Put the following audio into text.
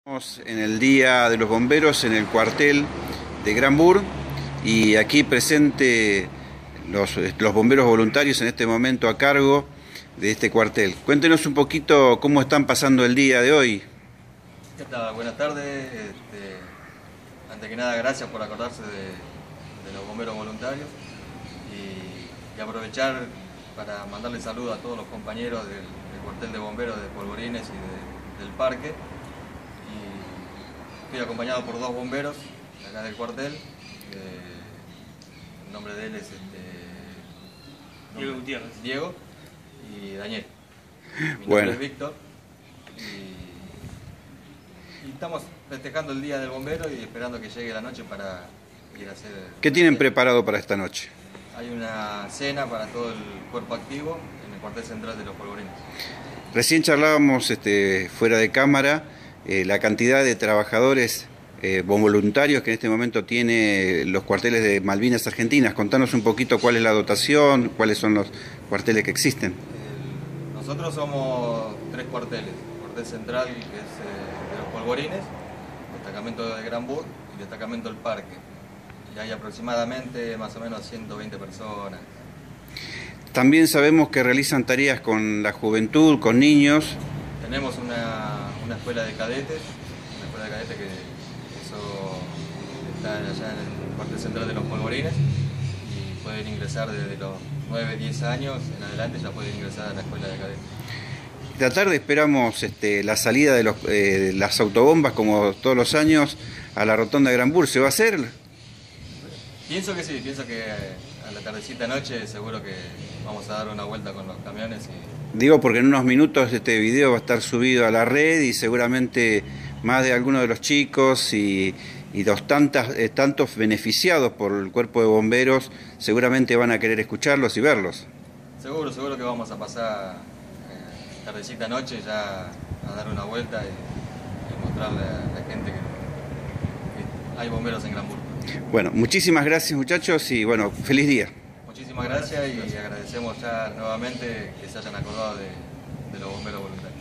Estamos en el Día de los Bomberos en el cuartel de Granburg y aquí presente los bomberos voluntarios en este momento a cargo de este cuartel. Cuéntenos un poquito cómo están pasando el día de hoy. ¿Qué tal? Buenas tardes. Antes que nada, gracias por acordarse de los bomberos voluntarios y aprovechar para mandarle saludos a todos los compañeros del cuartel de bomberos de Polvorines y del parque. Estoy acompañado por dos bomberos de acá del cuartel. El nombre de él es Diego Gutiérrez. Diego y Daniel. Mi Bueno. nombre es Víctor. Y estamos festejando el Día del Bombero y esperando que llegue la noche para ir a hacer... ¿Qué tienen preparado para esta noche? Hay una cena para todo el cuerpo activo en el cuartel central de los Polvorines. Recién charlábamos fuera de cámara la cantidad de trabajadores voluntarios que en este momento tiene los cuarteles de Malvinas Argentinas. Contanos un poquito cuál es la dotación, cuáles son los cuarteles que existen. Nosotros somos tres cuarteles. Cuartel central, que es de los Polvorines, destacamento de Granburg y destacamento del parque. Y hay aproximadamente más o menos 120 personas. También sabemos que realizan tareas con la juventud, con niños. Tenemos una escuela de cadetes, que eso está allá en el cuartel central de los Polvorines y pueden ingresar desde los 9, 10 años en adelante, ya pueden ingresar a la escuela de cadetes. Esta tarde esperamos la salida de las autobombas, como todos los años, a la rotonda de Granburg. ¿Se va a hacer? Pienso que sí, pienso que a la tardecita noche seguro que vamos a dar una vuelta con los camiones. Digo porque en unos minutos este video va a estar subido a la red y seguramente más de algunos de los chicos y los tantos beneficiados por el cuerpo de bomberos seguramente van a querer escucharlos y verlos. Seguro que vamos a pasar tardecita noche ya a dar una vuelta y mostrarle a la gente que hay bomberos en Granburg. Bueno, muchísimas gracias muchachos y bueno, feliz día. Muchísimas gracias y agradecemos ya nuevamente que se hayan acordado de los bomberos voluntarios.